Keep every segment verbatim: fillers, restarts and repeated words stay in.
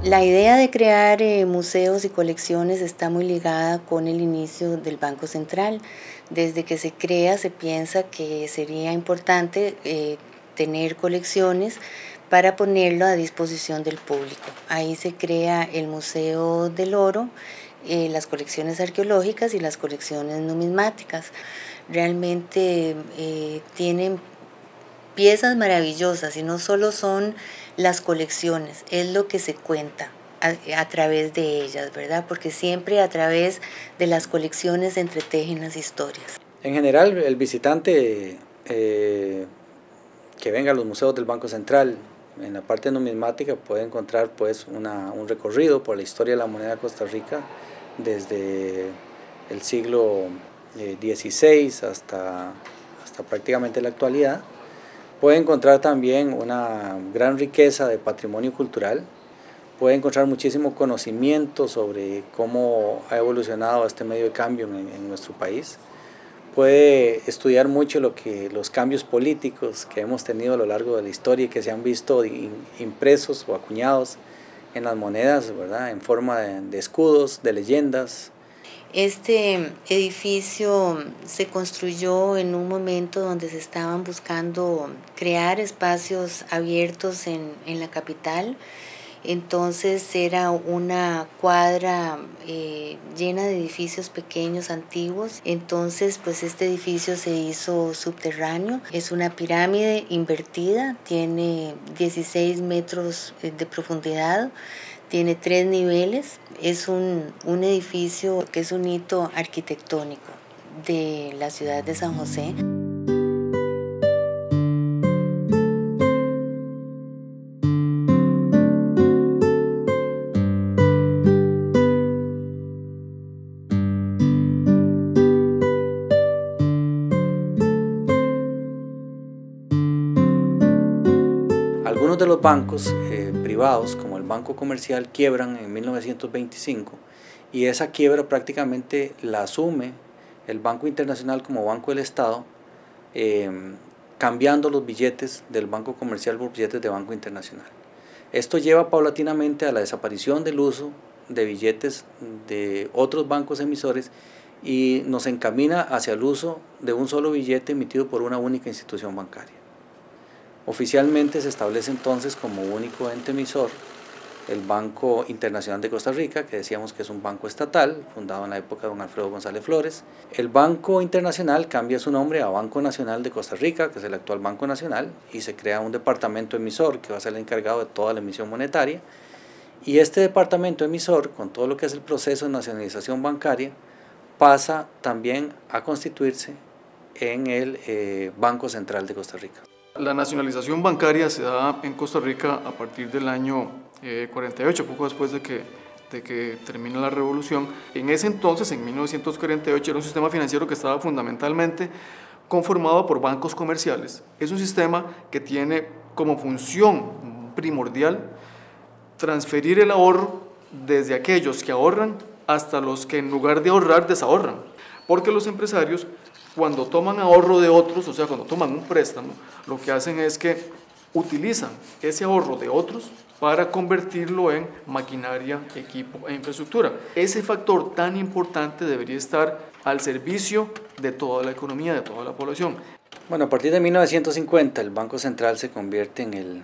La idea de crear eh, museos y colecciones está muy ligada con el inicio del Banco Central. Desde que se crea se piensa que sería importante eh, tener colecciones para ponerlo a disposición del público. Ahí se crea el Museo del Oro, eh, las colecciones arqueológicas y las colecciones numismáticas. Realmente eh, tienen piezas maravillosas y no solo son las colecciones, es lo que se cuenta a, a través de ellas, ¿verdad? Porque siempre a través de las colecciones se entretejen las historias. En general, el visitante eh, que venga a los museos del Banco Central, en la parte numismática puede encontrar pues una, un recorrido por la historia de la moneda de Costa Rica desde el siglo dieciséis hasta, hasta prácticamente la actualidad. Puede encontrar también una gran riqueza de patrimonio cultural, puede encontrar muchísimo conocimiento sobre cómo ha evolucionado este medio de cambio en, en nuestro país, puede estudiar mucho lo que, los cambios políticos que hemos tenido a lo largo de la historia y que se han visto impresos o acuñados en las monedas, ¿verdad? En forma de, de escudos, de leyendas. Este edificio se construyó en un momento donde se estaban buscando crear espacios abiertos en, en la capital. Entonces era una cuadra eh, llena de edificios pequeños, antiguos. Entonces pues este edificio se hizo subterráneo. Es una pirámide invertida, tiene dieciséis metros de profundidad. Tiene tres niveles, es un, un edificio que es un hito arquitectónico de la ciudad de San José. Algunos de los bancos eh, privados, como el Banco Comercial, quiebran en mil novecientos veinticinco y esa quiebra prácticamente la asume el Banco Internacional como Banco del Estado, eh, cambiando los billetes del Banco Comercial por billetes de Banco Internacional. Esto lleva paulatinamente a la desaparición del uso de billetes de otros bancos emisores y nos encamina hacia el uso de un solo billete emitido por una única institución bancaria. Oficialmente se establece entonces como único ente emisor el Banco Internacional de Costa Rica, que decíamos que es un banco estatal, fundado en la época de don Alfredo González Flores. El Banco Internacional cambia su nombre a Banco Nacional de Costa Rica, que es el actual Banco Nacional, y se crea un departamento emisor que va a ser el encargado de toda la emisión monetaria. Y este departamento emisor, con todo lo que es el proceso de nacionalización bancaria, pasa también a constituirse en el eh, Banco Central de Costa Rica. La nacionalización bancaria se da en Costa Rica a partir del año eh, cuarenta y ocho, poco después de que, de que termina la revolución. En ese entonces, en mil novecientos cuarenta y ocho, era un sistema financiero que estaba fundamentalmente conformado por bancos comerciales. Es un sistema que tiene como función primordial transferir el ahorro desde aquellos que ahorran hasta los que en lugar de ahorrar desahorran, porque los empresarios cuando toman ahorro de otros, o sea, cuando toman un préstamo, lo que hacen es que utilizan ese ahorro de otros para convertirlo en maquinaria, equipo e infraestructura. Ese factor tan importante debería estar al servicio de toda la economía, de toda la población. Bueno, a partir de mil novecientos cincuenta el Banco Central se convierte en el,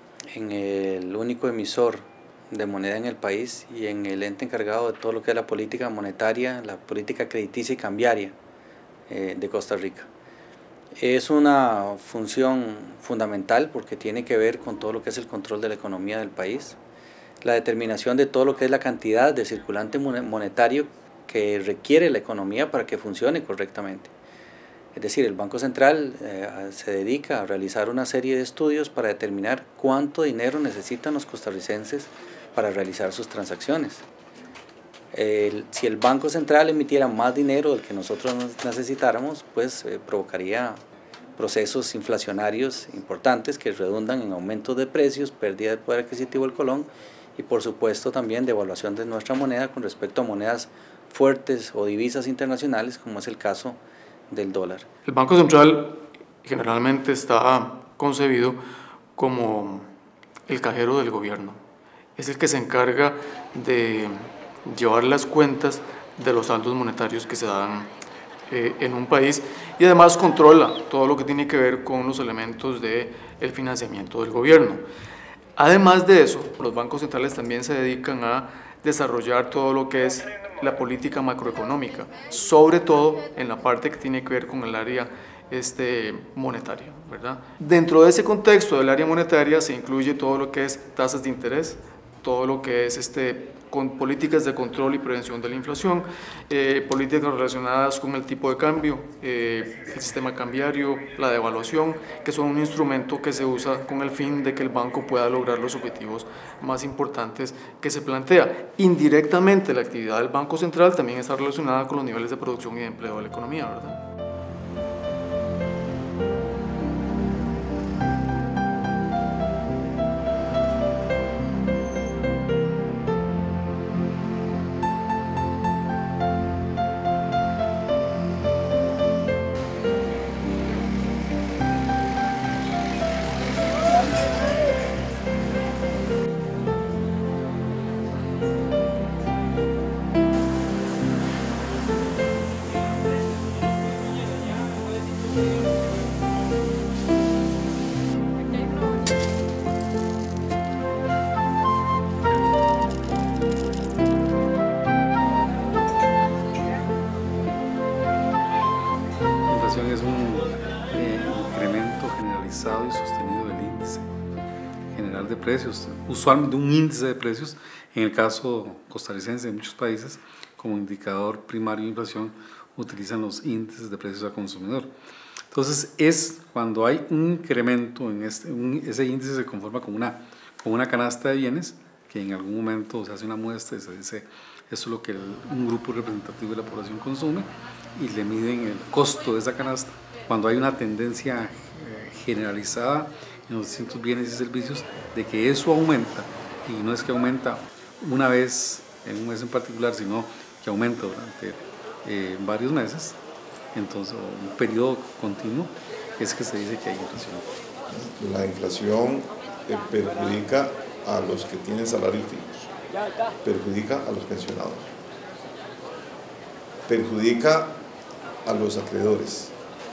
en el único emisor de moneda en el país y en el ente encargado de todo lo que es la política monetaria, la política crediticia y cambiaria de Costa Rica. Es una función fundamental porque tiene que ver con todo lo que es el control de la economía del país, la determinación de todo lo que es la cantidad de circulante monetario que requiere la economía para que funcione correctamente. Es decir, el Banco Central eh, se dedica a realizar una serie de estudios para determinar cuánto dinero necesitan los costarricenses para realizar sus transacciones. El, si el Banco Central emitiera más dinero del que nosotros necesitáramos, pues eh, provocaría procesos inflacionarios importantes que redundan en aumentos de precios, pérdida de poder adquisitivo del colón y por supuesto también devaluación de nuestra moneda con respecto a monedas fuertes o divisas internacionales como es el caso del dólar. El Banco Central generalmente está concebido como el cajero del gobierno es el que se encarga de llevar las cuentas de los saldos monetarios que se dan eh, en un país y además controla todo lo que tiene que ver con los elementos del financiamiento del gobierno. Además de eso, los bancos centrales también se dedican a desarrollar todo lo que es la política macroeconómica, sobre todo en la parte que tiene que ver con el área este, monetaria, ¿verdad? Dentro de ese contexto del área monetaria se incluye todo lo que es tasas de interés, todo lo que es este, con políticas de control y prevención de la inflación, eh, políticas relacionadas con el tipo de cambio, eh, el sistema cambiario, la devaluación, que son un instrumento que se usa con el fin de que el banco pueda lograr los objetivos más importantes que se plantea. Indirectamente, la actividad del Banco Central también está relacionada con los niveles de producción y de empleo de la economía, ¿verdad? Es un eh, incremento generalizado y sostenido del índice general de precios, usualmente un índice de precios, en el caso costarricense de muchos países, como indicador primario de inflación, utilizan los índices de precios al consumidor. Entonces es cuando hay un incremento, en este, un, ese índice se conforma con una, con una canasta de bienes, que en algún momento se hace una muestra y se dice, eso es lo que el, un grupo representativo de la población consume, y le miden el costo de esa canasta. Cuando hay una tendencia eh, generalizada en los distintos bienes y servicios de que eso aumenta, y no es que aumenta una vez en un mes en particular, sino que aumenta durante eh, varios meses, entonces un periodo continuo, es que se dice que hay inflación. La inflación eh, perjudica a los que tienen salarios fijos, perjudica a los pensionados, perjudica a los acreedores.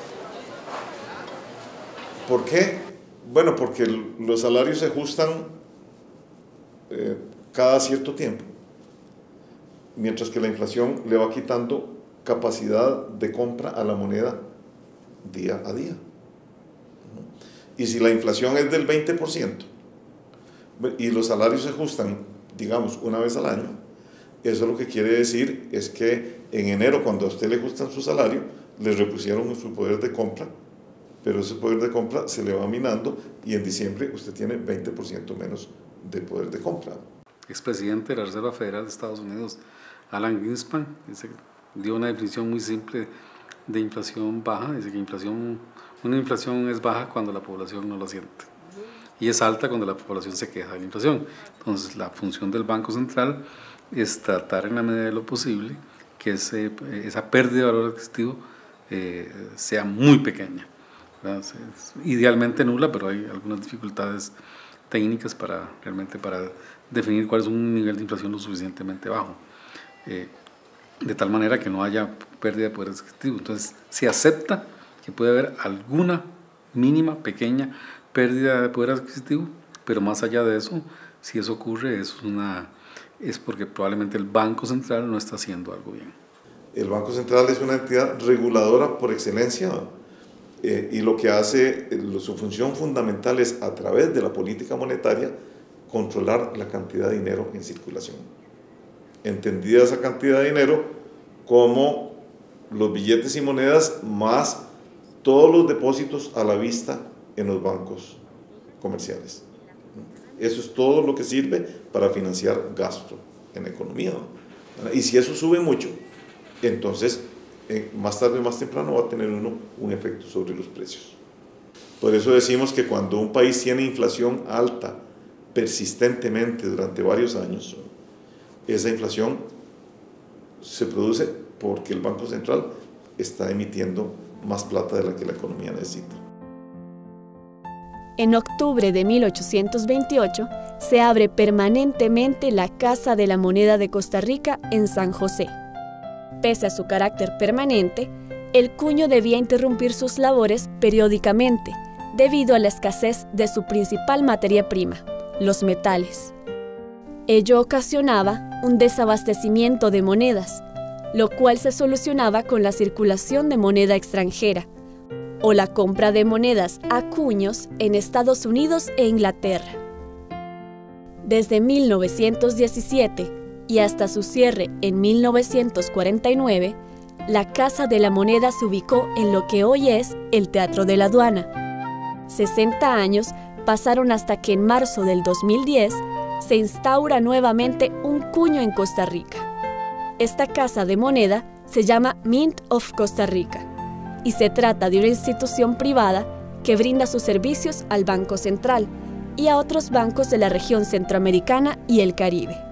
¿Por qué? Bueno, porque los salarios se ajustan eh, cada cierto tiempo, mientras que la inflación le va quitando capacidad de compra a la moneda día a día. Y si la inflación es del veinte por ciento y los salarios se ajustan, digamos, una vez al año, eso lo que quiere decir es que en enero, cuando a usted le ajustan su salario, le repusieron su poder de compra, pero ese poder de compra se le va minando y en diciembre usted tiene veinte por ciento menos de poder de compra. Expresidente de la Reserva Federal de Estados Unidos, Alan Greenspan, dice, dio una definición muy simple de inflación baja. Dice que inflación, una inflación es baja cuando la población no lo siente y es alta cuando la población se queja de la inflación. Entonces la función del Banco Central es tratar en la medida de lo posible que ese, esa pérdida de valor adquisitivo eh, sea muy pequeña, ¿verdad? Idealmente nula, pero hay algunas dificultades técnicas para realmente para definir cuál es un nivel de inflación lo suficientemente bajo, eh, de tal manera que no haya pérdida de poder adquisitivo. Entonces se acepta que puede haber alguna mínima, pequeña pérdida de poder adquisitivo, pero más allá de eso, si eso ocurre, eso es, una, es porque probablemente el Banco Central no está haciendo algo bien. El Banco Central es una entidad reguladora por excelencia, eh, y lo que hace, eh, su función fundamental es, a través de la política monetaria, controlar la cantidad de dinero en circulación. Entendida esa cantidad de dinero como los billetes y monedas más todos los depósitos a la vista en los bancos comerciales. Eso es todo lo que sirve para financiar gasto en la economía. Y si eso sube mucho, entonces eh, más tarde o más temprano va a tener uno un efecto sobre los precios. Por eso decimos que cuando un país tiene inflación alta persistentemente durante varios años, esa inflación se produce porque el Banco Central está emitiendo más plata de la que la economía necesita. En octubre de mil ochocientos veintiocho, se abre permanentemente la Casa de la Moneda de Costa Rica en San José. Pese a su carácter permanente, el cuño debía interrumpir sus labores periódicamente, debido a la escasez de su principal materia prima, los metales. Ello ocasionaba un desabastecimiento de monedas, lo cual se solucionaba con la circulación de moneda extranjera, o la compra de monedas a cuños en Estados Unidos e Inglaterra. Desde mil novecientos diecisiete y hasta su cierre en mil novecientos cuarenta y nueve, la Casa de la Moneda se ubicó en lo que hoy es el Teatro de la Aduana. sesenta años pasaron hasta que en marzo del dos mil diez se instaura nuevamente un cuño en Costa Rica. Esta casa de moneda se llama Mint of Costa Rica y se trata de una institución privada que brinda sus servicios al Banco Central y a otros bancos de la región centroamericana y el Caribe.